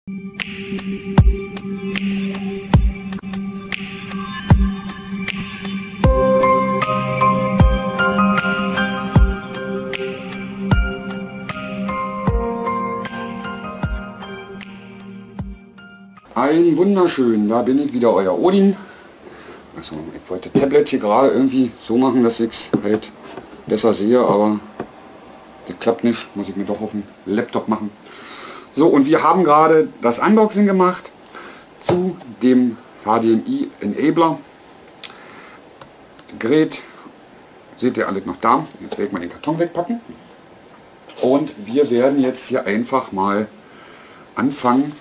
Ein wunderschön, da bin ich wieder, euer Odin. Also ich wollte das Tablet hier gerade irgendwie so machen, dass ich es halt besser sehe, aber das klappt nicht, muss ich mir doch auf dem Laptop machen. So, und wir haben gerade das Unboxing gemacht zu dem HDMI Enabler Gerät. Seht ihr alles noch da? Jetzt werde ich mal den Karton wegpacken. Und wir werden jetzt hier einfach mal anfangen.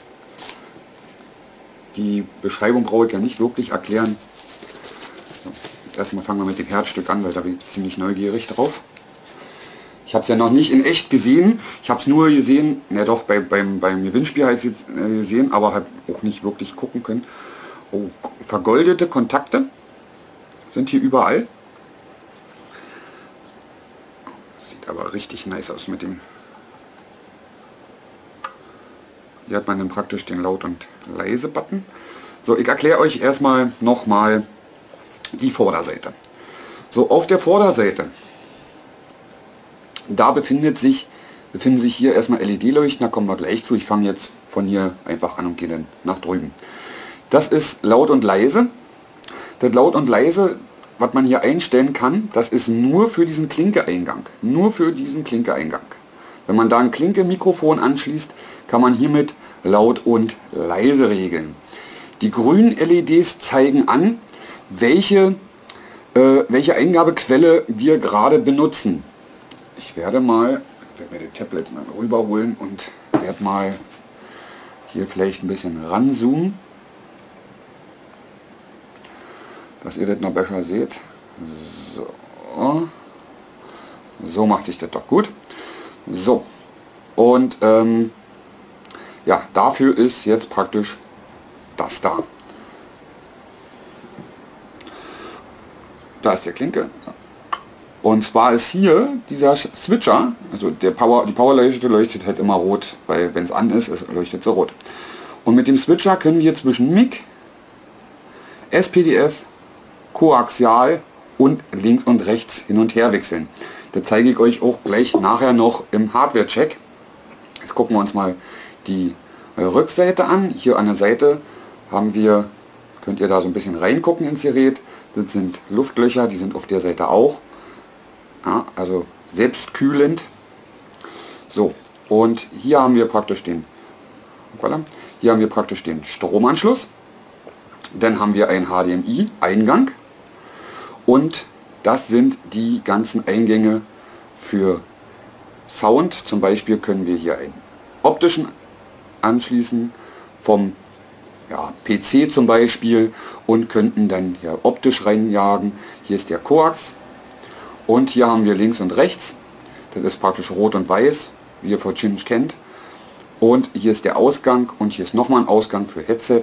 Die Beschreibung brauche ich ja nicht wirklich erklären. So, jetzt erstmal fangen wir mit dem Herzstück an, weil da bin ich ziemlich neugierig drauf. Ich habe es ja noch nicht in echt gesehen. Ich habe es nur gesehen, ja doch, beim Gewinnspiel habe ich es gesehen, aber habe auch nicht wirklich gucken können. Oh, vergoldete Kontakte sind hier überall. Sieht aber richtig nice aus mit dem. Hier hat man dann praktisch den Laut- und Leise-Button. So, ich erkläre euch erstmal nochmal die Vorderseite. So, auf der Vorderseite, da befinden sich hier erstmal LED-Leuchten, da kommen wir gleich zu. Ich fange jetzt von hier einfach an und gehe dann nach drüben. Das ist Laut und Leise. Das Laut und Leise, was man hier einstellen kann, das ist nur für diesen Klinke-Eingang. Nur für diesen Klinke-Eingang. Wenn man da ein Klinke-Mikrofon anschließt, kann man hiermit laut und leise regeln. Die grünen LEDs zeigen an, welche Eingabequelle wir gerade benutzen. Ich werde mir das Tablet mal rüberholen und werde mal hier vielleicht ein bisschen ranzoomen, dass ihr das noch besser seht. So macht sich das doch gut. So, und ja, dafür ist jetzt praktisch das da. Da ist der Klinke. Und zwar ist hier dieser Switcher, also die Powerleuchte leuchtet halt immer rot, weil wenn es an ist, leuchtet sie rot. Und mit dem Switcher können wir zwischen MIG, SPDF, Koaxial und links und rechts hin und her wechseln. Das zeige ich euch auch gleich nachher noch im Hardware-Check. Jetzt gucken wir uns mal die Rückseite an. Hier an der Seite haben wir, könnt ihr da so ein bisschen reingucken ins Gerät. Das sind Luftlöcher, die sind auf der Seite auch. Ja, also selbstkühlend. So, und hier haben wir praktisch den Stromanschluss. Dann haben wir einen HDMI-Eingang. Und das sind die ganzen Eingänge für Sound. Zum Beispiel können wir hier einen optischen anschließen vom PC zum Beispiel und könnten dann hier optisch reinjagen. Hier ist der Koax und hier haben wir links und rechts. Das ist praktisch rot und weiß, wie ihr von Cinch kennt. Und hier ist der Ausgang und hier ist nochmal ein Ausgang für Headset.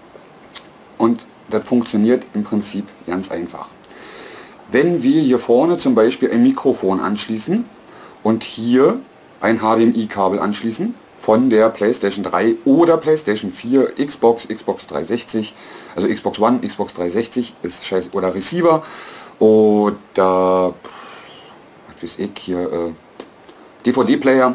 Und das funktioniert im Prinzip ganz einfach. Wenn wir hier vorne zum Beispiel ein Mikrofon anschließen und hier ein HDMI-Kabel anschließen von der PlayStation 3 oder PlayStation 4, Xbox 360, also Xbox One, Xbox 360 ist scheiße, oder Receiver oder was weiß ich hier, DVD-Player,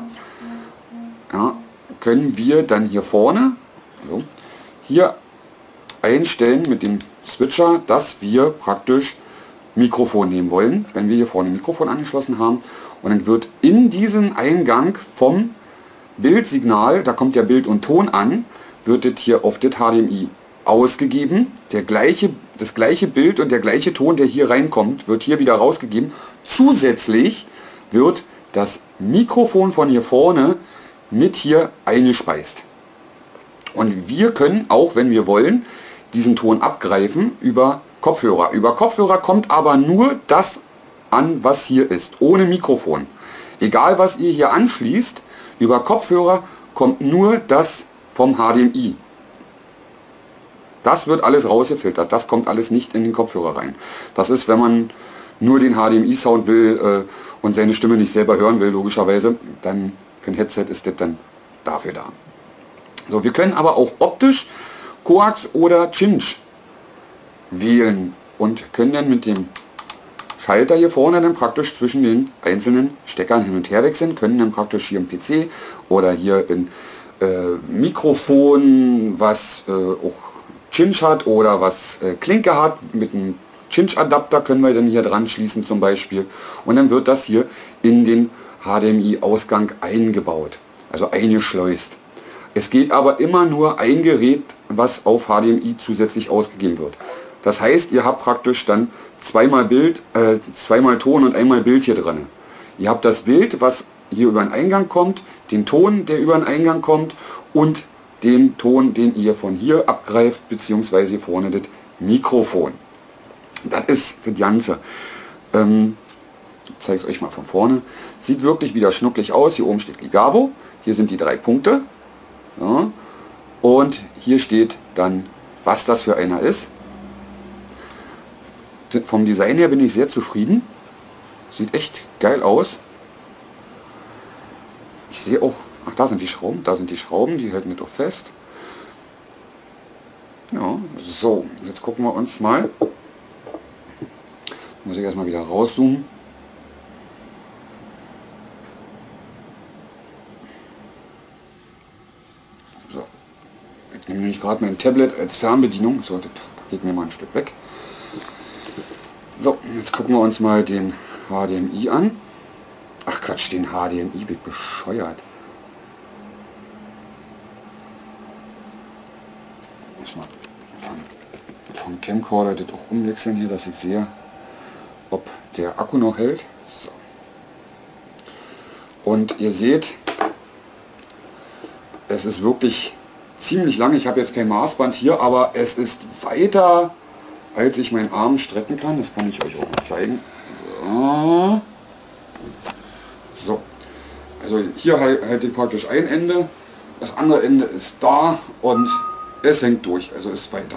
ja, können wir dann hier vorne hier einstellen mit dem Switcher, dass wir praktisch Mikrofon nehmen wollen, wenn wir hier vorne ein Mikrofon angeschlossen haben, und dann wird in diesen Eingang vom Bildsignal, da kommt ja Bild und Ton an, wird das hier auf das HDMI ausgegeben, das gleiche Bild und der gleiche Ton, der hier reinkommt, wird hier wieder rausgegeben. Zusätzlich wird das Mikrofon von hier vorne mit hier eingespeist. Und wir können auch, wenn wir wollen, diesen Ton abgreifen über Kopfhörer. Über Kopfhörer kommt aber nur das an, was hier ist, ohne Mikrofon. Egal was ihr hier anschließt, über Kopfhörer kommt nur das vom HDMI. Das wird alles rausgefiltert, das kommt alles nicht in den Kopfhörer rein. Das ist, wenn man nur den HDMI-Sound will und seine Stimme nicht selber hören will, logischerweise, dann für ein Headset ist das dann dafür da. So, wir können aber auch optisch Coax oder Cinch wählen und können dann mit dem Schalter hier vorne dann praktisch zwischen den einzelnen Steckern hin und her wechseln, können dann praktisch hier im PC oder hier in Mikrofon, was auch Cinch hat oder was Klinke hat, mit einem Cinch-Adapter können wir dann hier dran schließen zum Beispiel, und dann wird das hier in den HDMI-Ausgang eingebaut, also eingeschleust. Es geht aber immer nur ein Gerät, was auf HDMI zusätzlich ausgegeben wird. Das heißt, ihr habt praktisch dann zweimal Ton und einmal Bild hier drin. Ihr habt das Bild, was hier über den Eingang kommt, den Ton, der über den Eingang kommt, und den Ton, den ihr von hier abgreift, beziehungsweise vorne das Mikrofon. Das ist das Ganze. Ich zeige es euch mal von vorne. Sieht wirklich wieder schnucklig aus. Hier oben steht Gigavo. Hier sind die 3 Punkte. Ja. Und hier steht dann, was das für einer ist. Vom Design her bin ich sehr zufrieden. Sieht echt geil aus. Ich sehe auch, ach, da sind die Schrauben, die halten nicht auch fest. Ja, so, jetzt gucken wir uns mal. Muss ich erstmal wieder rauszoomen. So, ich nehme nämlich gerade mein Tablet als Fernbedienung. So, das geht mir mal ein Stück weg. So, jetzt gucken wir uns mal den HDMI an. Ach Quatsch, den HDMI, bin ich bescheuert. Muss mal vom Camcorder das auch umwechseln hier, dass ich sehe, ob der Akku noch hält. So. Und ihr seht, es ist wirklich ziemlich lang. Ich habe jetzt kein Maßband hier, aber es ist weiter, als ich meinen Arm strecken kann. Das kann ich euch auch mal zeigen. So, also hier halte ich praktisch ein Ende, das andere Ende ist da und es hängt durch, also ist weiter.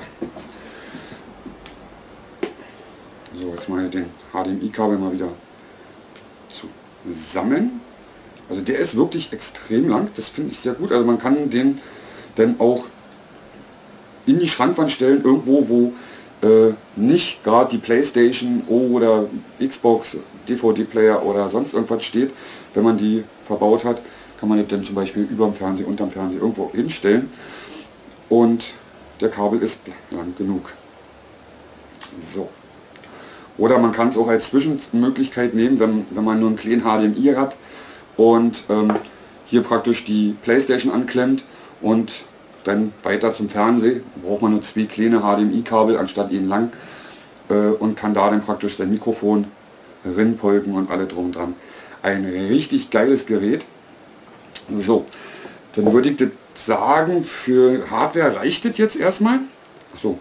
So, jetzt mal den HDMI-Kabel mal wieder zusammen. Also der ist wirklich extrem lang, das finde ich sehr gut. Also man kann den dann auch in die Schrankwand stellen, irgendwo, wo nicht gerade die Playstation oder Xbox, DVD-Player oder sonst irgendwas steht. Wenn man die verbaut hat, kann man das dann zum Beispiel über dem Fernseher, unterm Fernseher irgendwo hinstellen. Und der Kabel ist lang genug. So. Oder man kann es auch als Zwischenmöglichkeit nehmen, wenn man nur einen kleinen HDMI hat und hier praktisch die Playstation anklemmt und dann weiter zum Fernseher. Braucht man nur 2 kleine HDMI-Kabel anstatt ihn lang und kann da dann praktisch sein Mikrofon rinpolken und alle drum und dran. Ein richtig geiles Gerät. So, dann würde ich das sagen, für Hardware reicht das jetzt erstmal. Achso,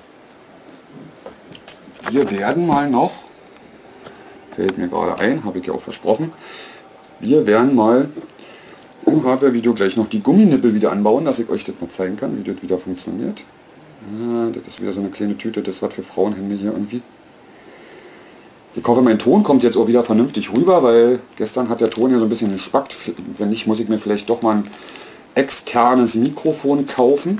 wir werden mal noch, fällt mir gerade ein, habe ich ja auch versprochen, wir werden mal im Hardware-Video gleich noch die Gumminippel wieder anbauen, dass ich euch das mal zeigen kann, wie das wieder funktioniert. Ja, das ist wieder so eine kleine Tüte, das ist was für Frauenhände hier irgendwie. Ich hoffe, mein Ton kommt jetzt auch wieder vernünftig rüber, weil gestern hat der Ton hier so ein bisschen gespackt. Wenn nicht, muss ich mir vielleicht doch mal ein externes Mikrofon kaufen.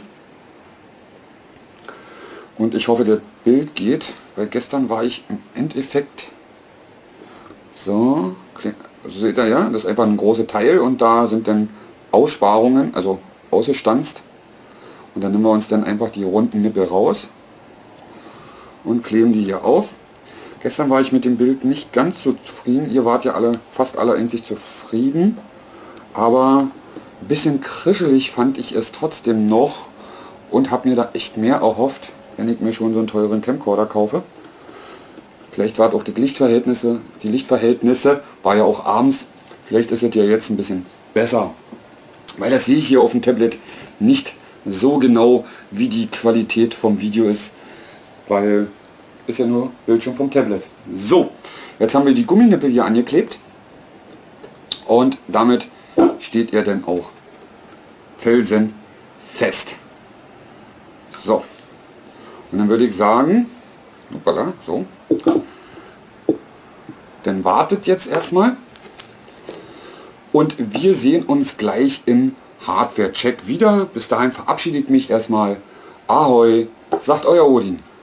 Und ich hoffe, das Bild geht, weil gestern war ich im Endeffekt so, also seht ihr ja, das ist einfach ein großer Teil und da sind dann Aussparungen, also ausgestanzt. Und dann nehmen wir uns dann einfach die runden Nippel raus und kleben die hier auf. Gestern war ich mit dem Bild nicht ganz so zufrieden. Ihr wart ja alle, fast alle endlich zufrieden. Aber ein bisschen krischelig fand ich es trotzdem noch und habe mir da echt mehr erhofft, wenn ich mir schon so einen teuren Camcorder kaufe. Vielleicht war es auch die Lichtverhältnisse, war ja auch abends. Vielleicht ist es ja jetzt ein bisschen besser. Weil das sehe ich hier auf dem Tablet nicht so genau, wie die Qualität vom Video ist. Weil ist ja nur Bildschirm vom Tablet. So, jetzt haben wir die Gumminippel hier angeklebt. Und damit steht er dann auch felsenfest. So. Und dann würde ich sagen, hoppala, so. Dann wartet jetzt erstmal. Und wir sehen uns gleich im Hardware-Check wieder. Bis dahin verabschiede ich mich erstmal. Ahoi, sagt euer Odin.